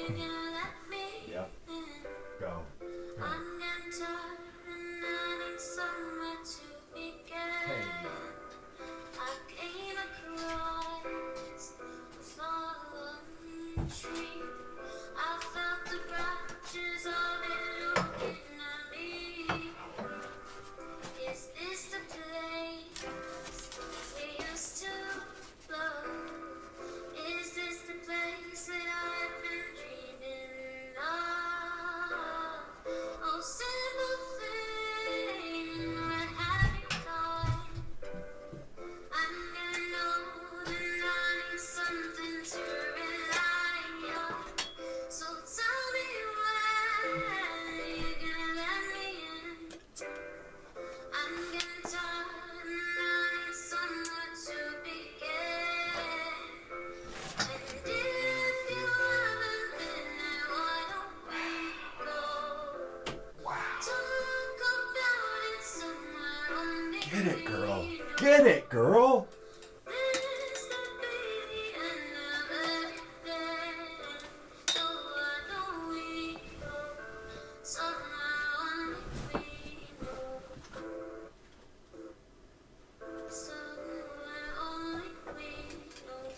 Yep. Go. Hey. I felt the branches of it looking at me. Is this the place we used to love? Is this the place that I've been dreaming of? Oh, simple thing, where have you gone? I'm getting old and I need something to rely on. So tell me when you're gonna let me in. I'm getting tired and I need somewhere to begin. And if you haven't been there, why don't we go? Talk about it somewhere only. Get it, girl. Get it, girl. This could be the end of everything. So why don't we go somewhere only we know? Somewhere only we know.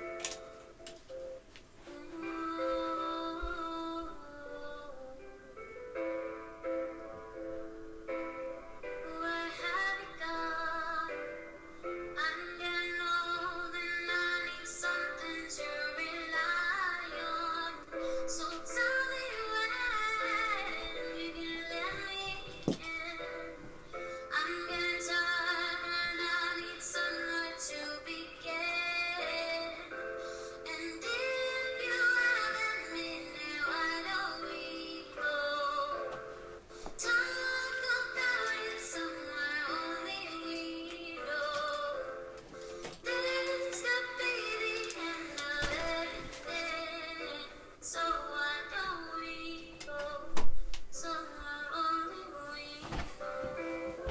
Where have you gone? I'm getting old and I need something to rely on. So tell me when you can let me in. I'm getting tired and I need somewhere to begin. And if you haven't been there, why don't we go? Talk about it somewhere only we know. This could be the end of everything. So why don't we go somewhere only we know?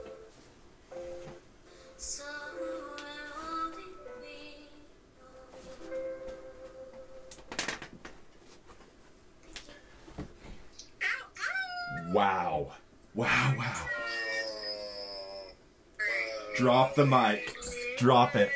Somewhere only we know. Wow. Wow, wow. Drop the mic. Drop it.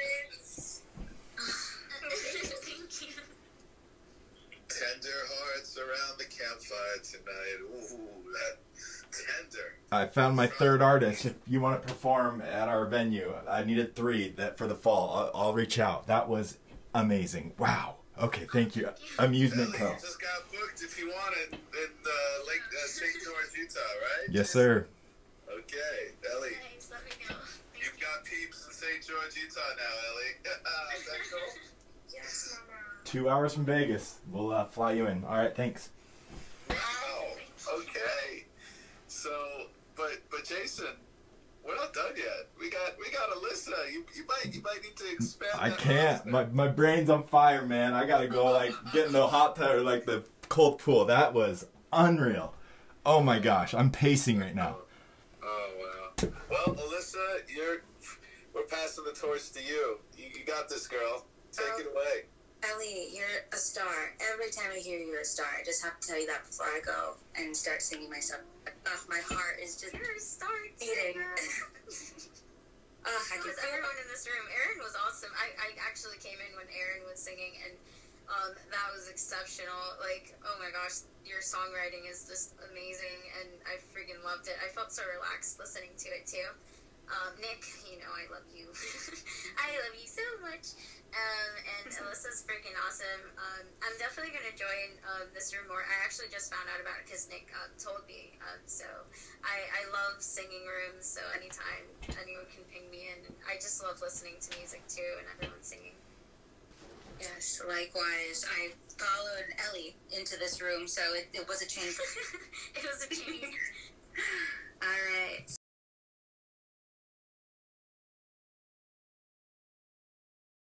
Thank you. Tender hearts around the campfire tonight. Ooh, that tender. I found my third artist. If you want to perform at our venue, I needed 3 that for the fall. I'll reach out. That was amazing. Wow. Okay, thank you. Amusement Co. Ellie just got booked if you want it in Lake St. George, Utah, right? Yes, sir. Okay, Ellie. Thanks, let me go. You've got peeps in St. George, Utah now, Ellie. Is that cool? Yes, Mama. 2 hours from Vegas. We'll fly you in. All right, thanks. Wow. Okay. So, but Jason, we're not done yet. We got Alyssa. You might need to expand. I that can't. roster. My brain's on fire, man. I gotta go get in the hot tub or the cold pool. That was unreal. Oh my gosh, I'm pacing right now. Oh wow. Well, Alyssa, we're passing the torch to you. You got this, girl. Take it away. Ellie, you're a star. Every time I hear you're a star, I just have to tell you that before I go and start singing myself. My heart is just You're a star beating. I How can was feel everyone in this room? Erin was awesome. I actually came in when Erin was singing, and that was exceptional. Like, oh my gosh, your songwriting is just amazing, and I freaking loved it. I felt so relaxed listening to it too. Nick, you know I love you. I love you so much. And Alyssa's freaking awesome. I'm definitely going to join this room more. I actually just found out about it because Nick told me. So I love singing rooms, so anytime anyone can ping me in. I just love listening to music too and everyone singing. Yes, likewise. I followed Ellie into this room, so it was a change. It was a change. All right.